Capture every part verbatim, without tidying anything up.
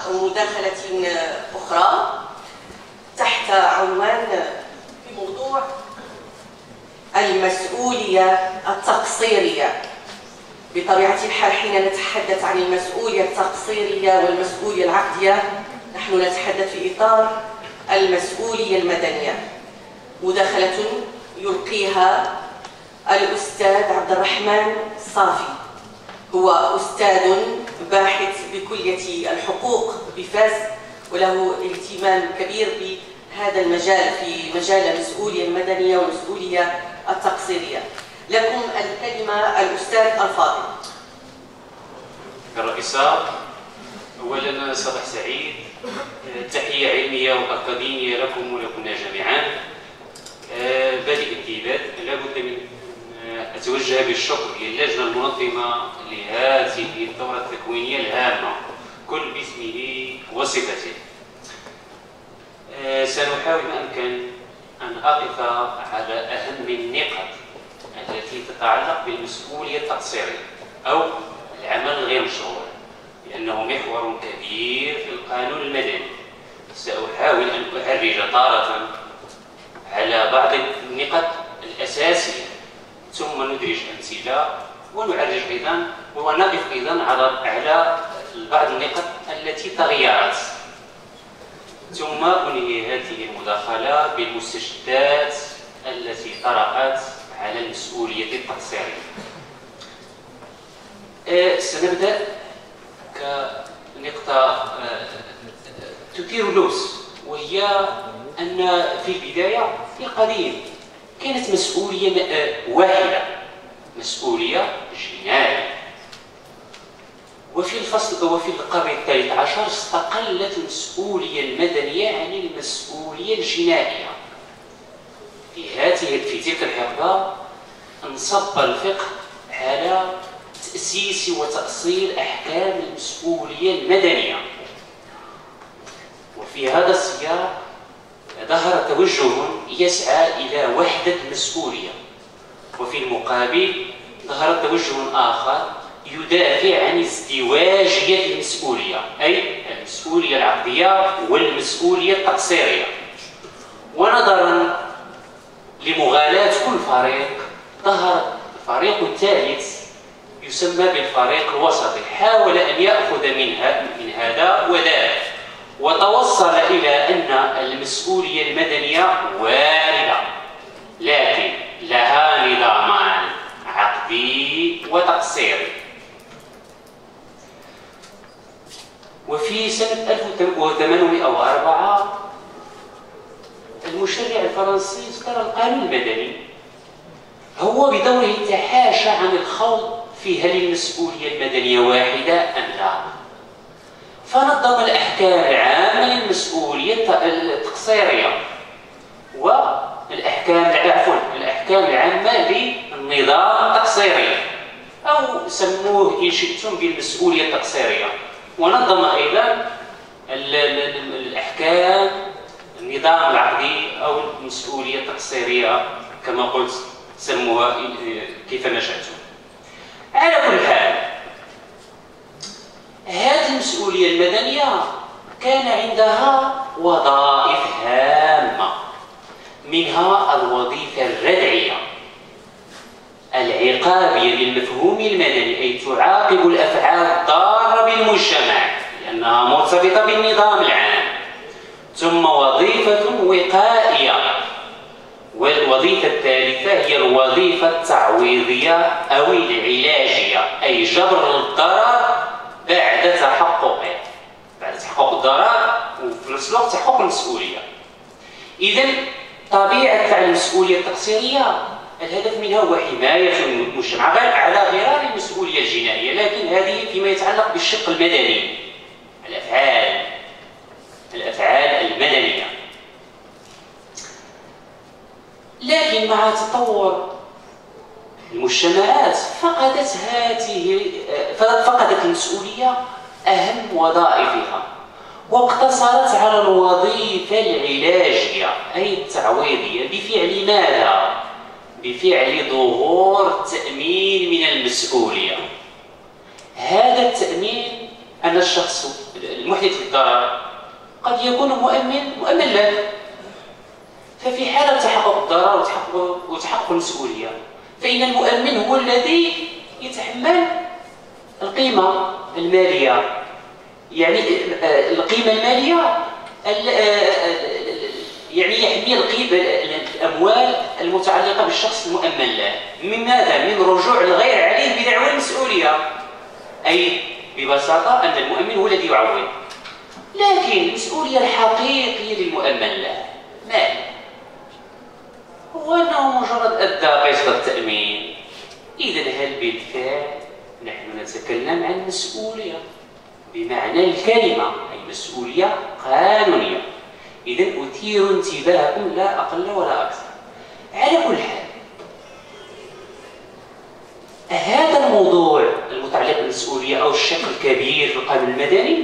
مداخلة أخرى تحت عنوان في موضوع المسؤولية التقصيرية. بطبيعة الحال حين نتحدث عن المسؤولية التقصيرية والمسؤولية العقدية نحن نتحدث في إطار المسؤولية المدنية. مداخلة يلقيها الأستاذ عبد الرحمن الصافي، هو أستاذ باحث بكلية الحقوق بفاس وله اهتمام كبير بهذا المجال في مجال المسؤولية المدنية والمسؤولية التقصيرية. لكم الكلمة الأستاذ الفاضل. الرئيسة، أولا صباح سعيد، تحية علمية وأكاديمية لكم ولكنا جميعا. بادئ الامتداد لابد من أتوجه بالشكر للجنة المنظمة لهذه الدورة التكوينية الهامة كل باسمه وصفته. سنحاول ما أمكن أن أقف على أهم النقاط التي تتعلق بالمسؤولية التقصيرية أو العمل الغير مشروع، لأنه محور كبير في القانون المدني. سأحاول أن أعرج تارة على بعض النقاط الأساسية ثم ندرج أمثلة ونعرج أيضا ونقف أيضا على على بعض النقاط التي تغيرت، ثم أنهي هذه المداخلة بالمستجدات التي طرأت على المسؤولية التقصيرية. أه سنبدأ كنقطة أه تثير اللبس، وهي أن في البداية في القديم كانت مسؤولية واحدة، مسؤولية جنائية، وفي الفصل وفي القرن الثالث عشر استقلت المسؤولية المدنية عن المسؤولية الجنائية. في هذه في تلك الحقبة انصب الفقه على تأسيس وتأصيل أحكام المسؤولية المدنية، وفي هذا السياق ظهر توجه يسعى إلى وحدة المسؤولية، وفي المقابل ظهر توجه آخر يدافع عن ازدواجية المسؤولية، أي المسؤولية العقدية والمسؤولية التقصيرية. ونظرا لمغالاة كل فريق ظهر فريق ثالث يسمى بالفريق الوسطي، حاول أن يأخذ منها من هذا وذاك، وتوصل إلى أن المسؤولية المدنية واحدة لكن لها نظامان عقدي وتقصيري. وفي سنة ألف وثمانمئة وأربعة المشرع الفرنسي اصدر القانون المدني، هو بدوره تحاشى عن الخوض في هل المسؤولية المدنية واحدة أم لا، فنظم الأحكام العامة للمسؤولية التقصيرية والأحكام عفوا الأحكام العامة للنظام التقصيري، أو سموه إن شئتم بالمسؤولية التقصيرية. ونظم أيضا الأحكام النظام العقدي أو المسؤولية التقصيرية كما قلت، سموها كيفما شئتم. على كل حال، هذه المسؤولية المدنية كان عندها وظائف هامة، منها الوظيفة الردعية العقابية للمفهوم المدني، أي تعاقب الأفعال الضارة بالمجتمع لأنها مرتبطة بالنظام العام، ثم وظيفة وقائية، والوظيفة الثالثة هي الوظيفة التعويضية أو العلاجية، أي جبر الضرر بعد تحققه، بعد تحقق الضرر وفي نفس الوقت تحقق المسؤولية. إذن طبيعة فعل المسؤولية التقصيرية الهدف منها هو حماية المجتمع على غرار المسؤولية الجنائية، لكن هذه فيما يتعلق بالشق المدني، الأفعال الأفعال المدنية. لكن مع تطور المجتمعات فقدت هذه فقدت المسؤولية أهم وظائفها، واقتصرت على الوظيفة العلاجية أي التعويضية. بفعل ماذا؟ بفعل ظهور التأمين من المسؤولية. هذا التأمين أن الشخص المحدث للضرر قد يكون مؤمن مؤمن له. ففي حالة تحقق الضرر وتحقق, وتحقق المسؤولية فإن المؤمن هو الذي يتحمل القيمة المالية، يعني القيمة المالية يعني يحمي القيمة الأموال المتعلقة بالشخص المؤمن له. من ماذا؟ من رجوع الغير عليه بدعوى المسؤولية، أي ببساطة أن المؤمن هو الذي يعوض. لكن المسؤولية الحقيقية للمؤمن له مال، هو أنه مجرد أدى قسط التأمين. إذا هل بالفعل نحن نتكلم عن مسؤولية بمعنى الكلمة، أي مسؤولية قانونية. إذا أثير انتباهكم لا أقل ولا أكثر. على كل حال، هذا الموضوع المتعلق بالمسؤولية أو الشق الكبير في القانون المدني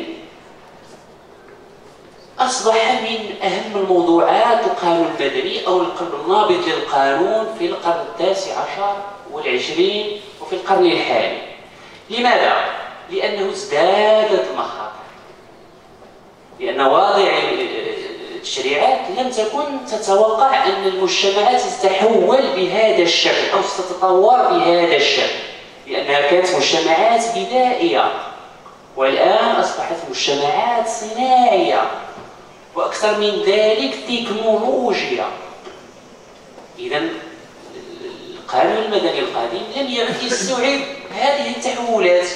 أصبح من أهم الموضوعات القانون المدني أو القلب النابض للقانون في القرن التاسع عشر والعشرين وفي القرن الحالي. لماذا؟ لأنه ازدادت المخاطر، لأن واضع التشريعات لم تكن تتوقع أن المجتمعات تتحول بهذا الشكل أو ستتطور بهذا الشكل، لأنها كانت مجتمعات بدائية والآن أصبحت مجتمعات صناعية، وأكثر من ذلك تكنولوجيا. إذا القانون المدني القديم لم يعد يستوعب هذه التحولات.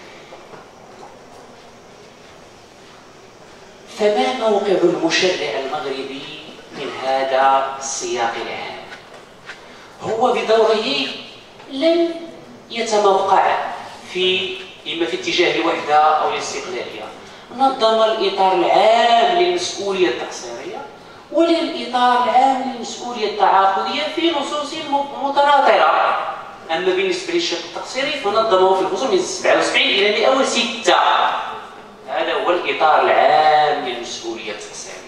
فما موقع المشرع المغربي من هذا السياق العام؟ هو بدوره لم يتموقع في إما في اتجاه الوحدة أو الاستقلالية، نظم الإطار العام للمسؤولية التقصيرية وللإطار العام للمسؤولية التعاقدية في نصوص متناطرة. أما بالنسبة للشق التقصيري فنظمه في الفصول من سبعة وسبعين إلى مئة وستة. هذا هو الإطار العام للمسؤولية التقصيرية.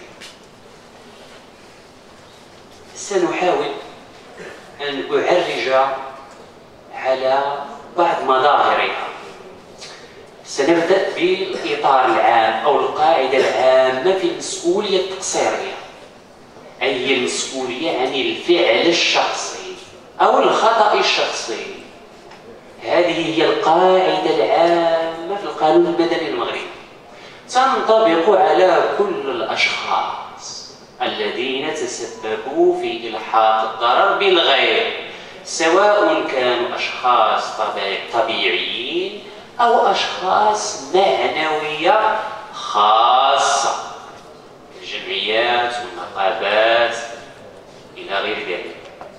سنحاول أن أعرج على بعض مظاهرها. سنبدأ بالإطار العام أو القاعدة العامة في المسؤولية التقصيرية، أي هي المسؤولية عن الفعل الشخصي أو الخطأ الشخصي. هذه هي القاعدة العامة في القانون المدني المغربي، تنطبق على كل الأشخاص الذين تسببوا في إلحاق الضرر بالغير، سواء كانوا أشخاص طبيعيين أو أشخاص معنوية خاصة، الجمعيات والنقابات إلى غير ذلك.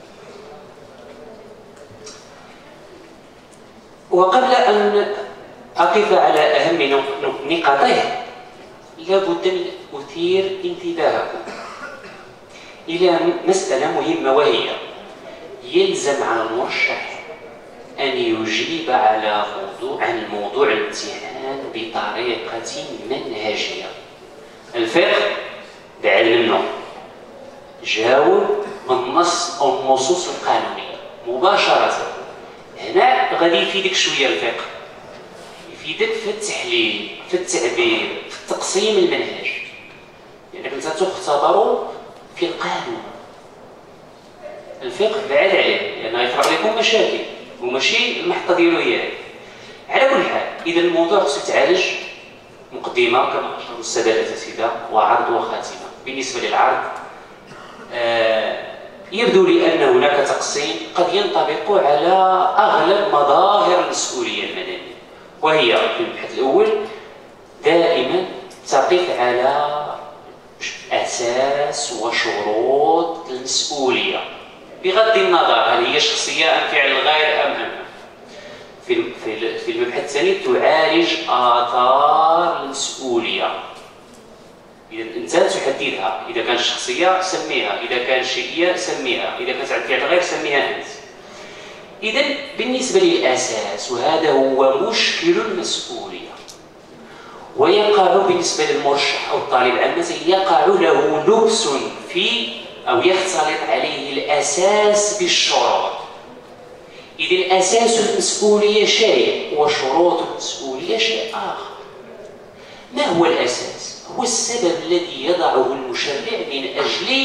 وقبل أن أقف على أهم نقاطه لابد من أثير انتباهكم إلى مسألة مهمة، وهي يلزم على المرشح أن يجيب على موضوع عن موضوع الامتحان بطريقة منهجية. الفقه بعد منه جاوب بالنص أو النصوص القانونية مباشرة. هنا غادي يفيدك شوية الفقه، يفيدك في التحليل، في التعبير، في التقسيم المنهج، لأنك أنت تختبر في القانون. الفقه بعد عليه لأنه يفرض لكم مشاكل وماشي المحطة ديالو هي. على كل حال، إذا الموضوع خصو يتعالج مقدمة كما أشار السادة الأساتذة وعرض وخاتمة. بالنسبة للعرض آه يبدو لي أن هناك تقسيم قد ينطبق على أغلب مظاهر المسؤولية المدنية، وهي في المبحث الأول دائما تقف على أساس وشروط المسؤولية بغض النظر هل هي شخصية أم فعل الغير أم أم. في في المبحث الثاني تعالج آثار المسؤولية. إذا أنت تحددها، إذا كانت شخصية سميها، إذا كانت شيئية سميها، إذا كانت عن فعل الغير سميها أنت. إذا بالنسبة للأساس، وهذا هو مشكل المسؤولية، ويقع بالنسبة للمرشح أو الطالب العام يقع له لبس في أو يختلط عليه الأساس بالشروط. إذا أساس المسؤولية شيء وشروط المسؤولية شيء آخر. ما هو الأساس؟ هو السبب الذي يضعه المشرع من أجل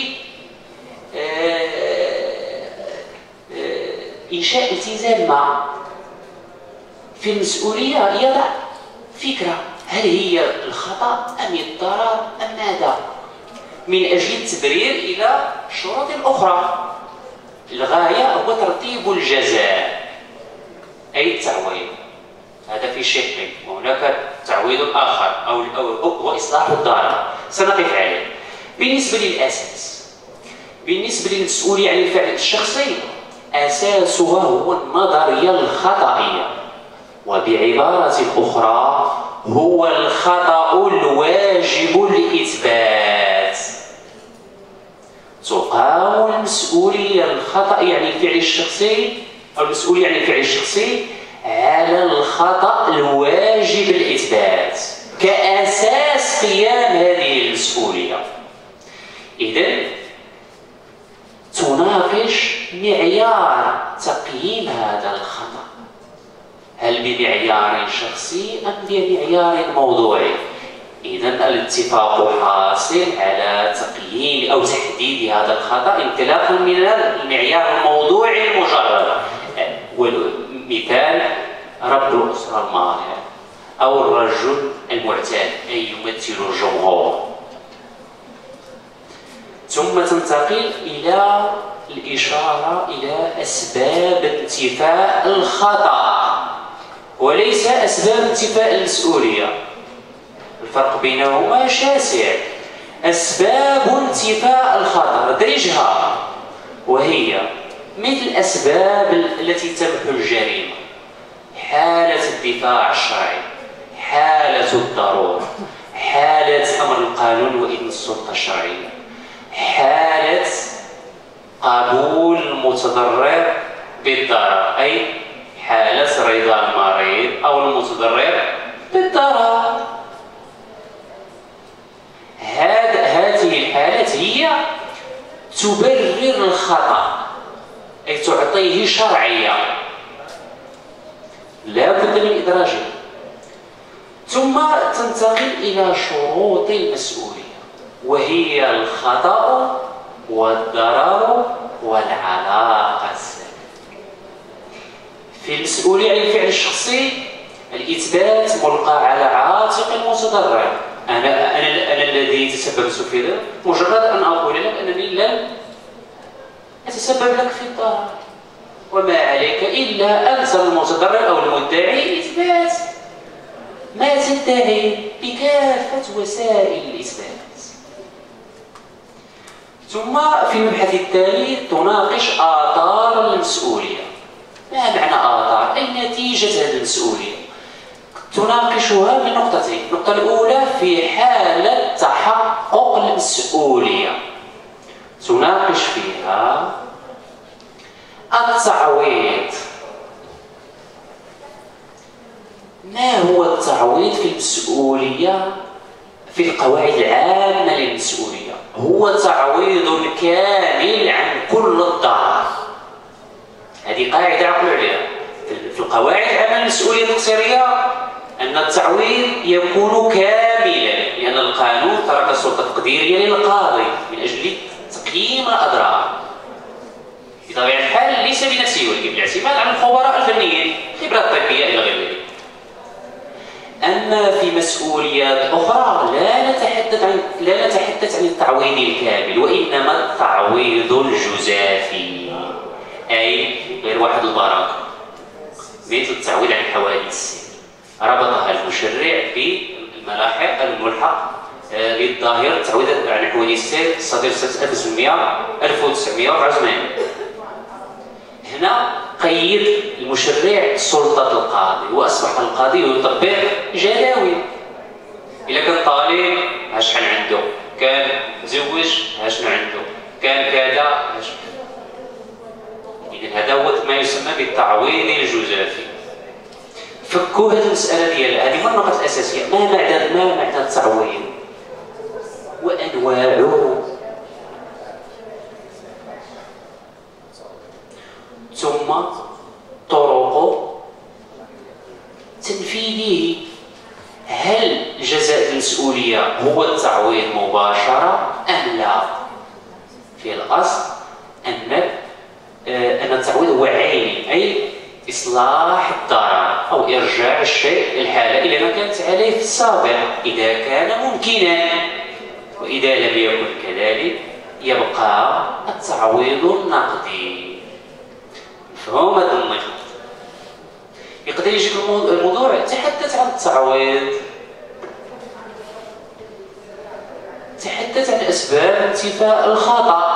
إنشاء التزام ما في المسؤولية. يضع فكرة، هل هي الخطأ أم الضرر أم ماذا؟ من أجل التبرير إلى شروط أخرى. الغاية هو ترتيب الجزاء أي التعويض، هذا في شق، وهناك تعويض آخر أو هو إصلاح الضرر سنقف عليه. بالنسبة للأساس، بالنسبة للمسؤولية عن الفعل الشخصي، أساسها هو النظرية الخطئية، وبعبارة أخرى هو الخطأ الواجب الإثبات. تقام المسؤولية الخطأ يعني الفعل الشخصي أو المسؤولية عن الفعل الشخصي على الخطأ الواجب الإثبات كأساس قيام هذه المسؤولية. إذن تناقش معيار تقييم هذا الخطأ، هل بمعيار شخصي أم بمعيار موضوعي؟ إذن الاتفاق حاصل على تقييم أو تحديد هذا الخطأ انطلاقا من المعيار الموضوعي المجرد. والمثال رب الأسرة الماهر أو الرجل المعتاد أي يمثل الجمهور. ثم تنتقل إلى الإشارة إلى أسباب انتفاء الخطأ وليس أسباب انتفاء المسؤولية. الفرق بينهما شاسع. أسباب انتفاء الخطأ ندرجها، وهي مثل الأسباب التي تمحو الجريمة، حالة الدفاع الشرعي، حالة الضرورة، حالة أمر القانون وإذن السلطة الشرعية، حالة قبول المتضرر بالضرر أي حالة رضا المريض أو المتضرر بالضرر. هذه الحالات هي تبرر الخطأ أي تعطيه شرعية لا بد من إدراجها. ثم تنتقل إلى شروط المسؤولية، وهي الخطأ والضرر والعلاقة السابقة. في المسؤولية عن الفعل الشخصي الإثبات ملقى على عاتق المتضرر. أنا أنا أنا الذي تسببت في ذلك، مجرد أن أقول لك أنني لم أتسبب لك في الضرر، وما عليك إلا أنت المتضرر أو المدعي إثبات ما تدعي بكافة وسائل الإثبات. ثم في المبحث التالي تناقش آثار المسؤولية. ما معنى آثار؟ أي نتيجة هذه المسؤولية؟ تناقشها من نقطتين. النقطة الأولى في حالة تحقق المسؤولية تناقش فيها التعويض. ما هو التعويض في المسؤولية؟ في القواعد العامة للمسؤولية هو تعويض كامل عن كل الضرر. هذه قاعدة عقلوا عليها في القواعد العامة للمسؤولية التقصيرية، أن التعويض يكون كاملا، لأن القانون ترك السلطة التقديرية للقاضي من أجل تقييم الأضرار. بطبيعة الحال ليس بنفسه ولكن بالاعتماد على الخبراء الفنيين، خبرات طبية إلى غير ذلك. أما في مسؤوليات أخرى لا نتحدث عن لا نتحدث عن التعويض الكامل، وإنما التعويض الجزافي، أي غير واحد البراءة، مثل التعويض عن الحوادث السير ربطها المشرع بالملاحق الملحق للظاهر التعويض عن حوادث السير الصادر سنة ألف وتسعمائة وأربعة وثمانين. هنا قيد المشرع سلطة القاضي، وأصبح القاضي يطبق جداول. إذا كان طالب ها شحال عنده، كان تزوج ها شنو عنده، كان كذا ها شنو. إذا هذا هو ما يسمى بالتعويض الجزافي. فكوا هذه المسألة ديال هذه من النقط الأساسية. ما معنى ما معنى التعويض وأنواعه، ثم طرق تنفيذه. هل جزاء المسؤولية هو التعويض مباشرة أم لا؟ في الأصل أن أن التعويض هو عيني، أي إصلاح الضرر أو إرجاع الشيء للحالة إلى ما كانت عليه في السابق إذا كان ممكنا، وإذا لم يكن كذلك يبقى التعويض النقدي. مفهوم هذا النقد؟ يقدر يجيك الموضوع تحدث عن التعويض، تحدث عن أسباب انتفاء الخطأ،